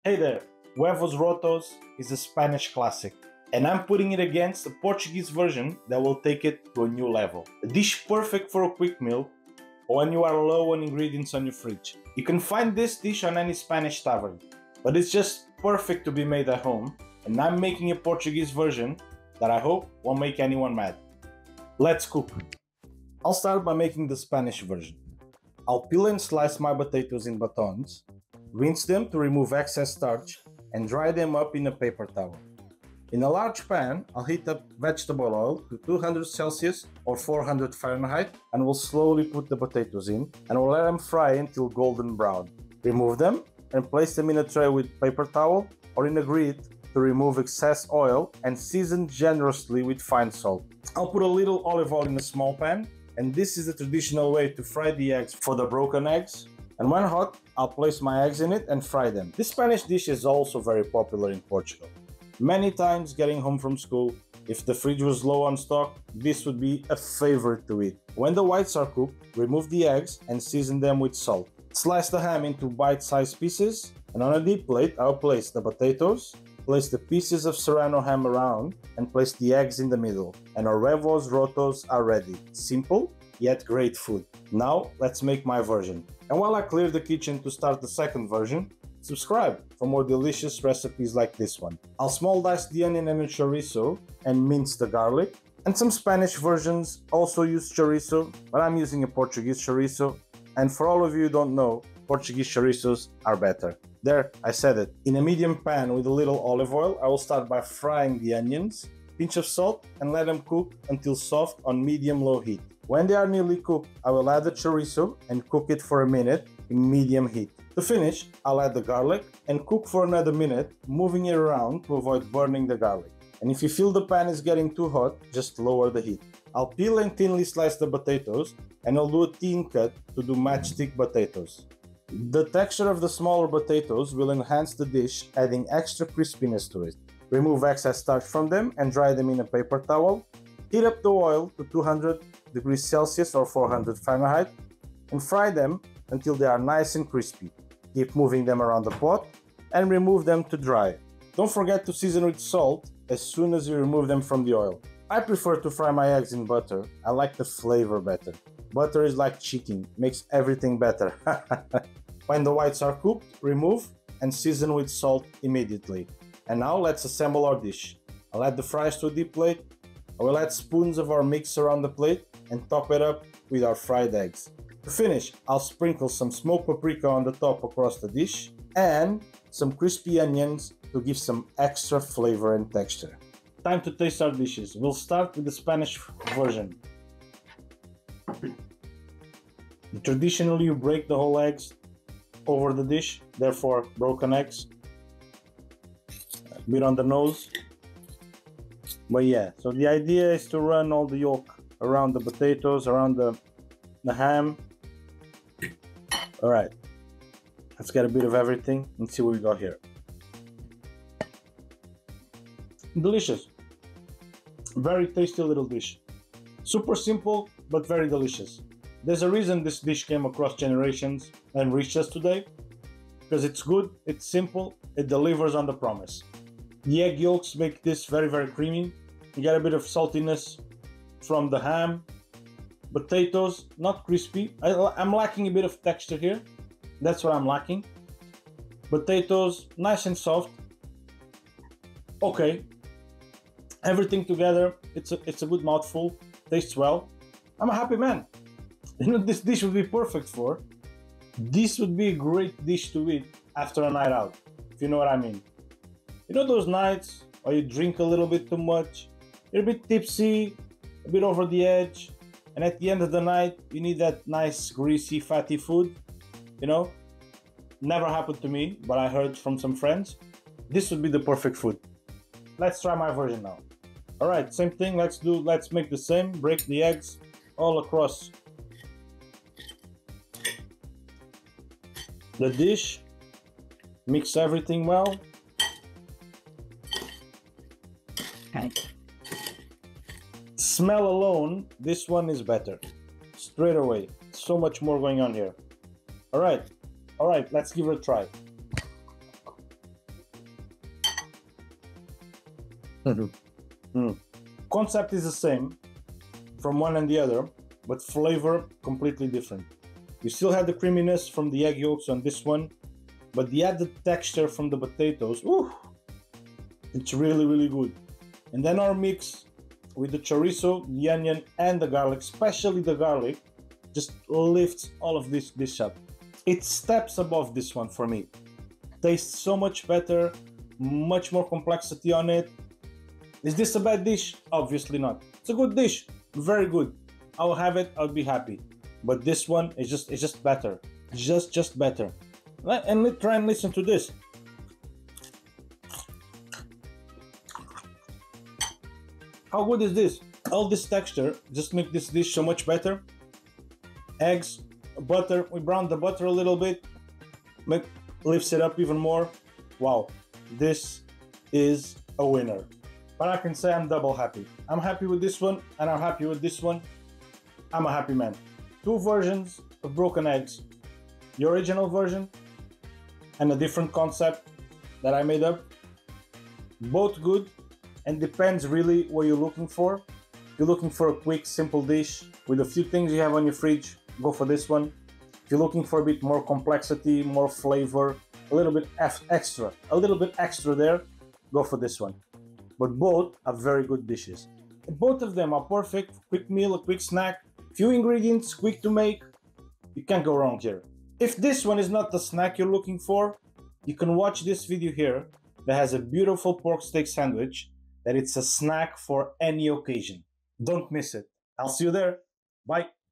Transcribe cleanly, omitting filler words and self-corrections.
Hey there, Huevos Rotos is a Spanish classic, and I'm putting it against a Portuguese version that will take it to a new level. A dish perfect for a quick meal or when you are low on ingredients on your fridge. You can find this dish on any Spanish tavern, but it's just perfect to be made at home, and I'm making a Portuguese version that I hope won't make anyone mad. Let's cook. I'll start by making the Spanish version. I'll peel and slice my potatoes in batons, rinse them to remove excess starch, and dry them up in a paper towel. In a large pan, I'll heat up vegetable oil to 200 Celsius or 400 Fahrenheit and will slowly put the potatoes in and will let them fry until golden brown. Remove them and place them in a tray with paper towel or in a grit to remove excess oil and season generously with fine salt. I'll put a little olive oil in a small pan, and this is the traditional way to fry the eggs for the broken eggs. And when hot, I'll place my eggs in it and fry them. This Spanish dish is also very popular in Portugal. Many times getting home from school, if the fridge was low on stock, this would be a favorite to eat. When the whites are cooked, remove the eggs and season them with salt. Slice the ham into bite-sized pieces, and on a deep plate, I'll place the potatoes, place the pieces of serrano ham around, and place the eggs in the middle. And our Ovos Rotos are ready. Simple, yet great food. Now, let's make my version. And while I clear the kitchen to start the second version, subscribe for more delicious recipes like this one. I'll small dice the onion and the chorizo and mince the garlic. And some Spanish versions also use chorizo, but I'm using a Portuguese chorizo. And for all of you who don't know, Portuguese chorizos are better. There, I said it. In a medium pan with a little olive oil, I will start by frying the onions, pinch of salt, and let them cook until soft on medium-low heat. When they are nearly cooked, I will add the chorizo and cook it for a minute in medium heat. To finish, I'll add the garlic and cook for another minute, moving it around to avoid burning the garlic. And if you feel the pan is getting too hot, just lower the heat. I'll peel and thinly slice the potatoes, and I'll do a thin cut to do matchstick potatoes. The texture of the smaller potatoes will enhance the dish, adding extra crispiness to it. Remove excess starch from them and dry them in a paper towel. Heat up the oil to 200 degrees Celsius or 400 Fahrenheit and fry them until they are nice and crispy. Keep moving them around the pot and remove them to dry. Don't forget to season with salt as soon as you remove them from the oil. I prefer to fry my eggs in butter. I like the flavor better. Butter is like chicken, makes everything better. When the whites are cooked, remove and season with salt immediately. And now let's assemble our dish. I'll add the fries to a deep plate. I will add spoons of our mix around the plate and top it up with our fried eggs. To finish, I'll sprinkle some smoked paprika on the top across the dish and some crispy onions to give some extra flavor and texture. Time to taste our dishes. We'll start with the Spanish version. Traditionally, you break the whole eggs over the dish, therefore broken eggs. A bit on the nose. But yeah, so the idea is to run all the yolk around the potatoes, around the ham. Alright, let's get a bit of everything and see what we got here. Delicious. Very tasty little dish. Super simple, but very delicious. There's a reason this dish came across generations and reached us today. Because it's good, it's simple, it delivers on the promise. The egg yolks make this very, very creamy. You get a bit of saltiness from the ham. Potatoes, not crispy. I'm lacking a bit of texture here. That's what I'm lacking. Potatoes, nice and soft. Okay. Everything together, it's a good mouthful. Tastes well. I'm a happy man. You know, this dish would be perfect for. This would be a great dish to eat after a night out, if you know what I mean. You know those nights where you drink a little bit too much, you're a bit tipsy, a bit over the edge, and at the end of the night, you need that nice, greasy, fatty food, you know? Never happened to me, but I heard from some friends. This would be the perfect food. Let's try my version now. All right, same thing, let's make the same. Break the eggs all across the dish. Mix everything well. Smell alone, this one is better. Straight away. So much more going on here. Alright, let's give it a try. Concept is the same from one and the other, but flavor completely different. You still have the creaminess from the egg yolks on this one, but the added texture from the potatoes, ooh, it's really, really good. And then our mix with the chorizo, the onion, and the garlic, especially the garlic, just lifts all of this dish up. It steps above this one for me. Tastes so much better, much more complexity on it. Is this a bad dish? Obviously not. It's a good dish, very good. I'll have it, I'll be happy. But this one is just better, just better. And let's try and listen to this. How good is this? All this texture just make this dish so much better. Eggs, butter, we browned the butter a little bit, lifts it up even more. Wow, this is a winner. But I can say I'm double happy. I'm happy with this one, and I'm happy with this one. I'm a happy man. Two versions of broken eggs. The original version and a different concept that I made up. Both good, and depends really what you're looking for. If you're looking for a quick, simple dish with a few things you have on your fridge, go for this one. If you're looking for a bit more complexity, more flavor, a little bit extra there, go for this one. But both are very good dishes. Both of them are perfect, quick meal, a quick snack, few ingredients, quick to make. You can't go wrong here. If this one is not the snack you're looking for, you can watch this video here that has a beautiful pork steak sandwich that it's a snack for any occasion. Don't miss it. I'll see you there. Bye.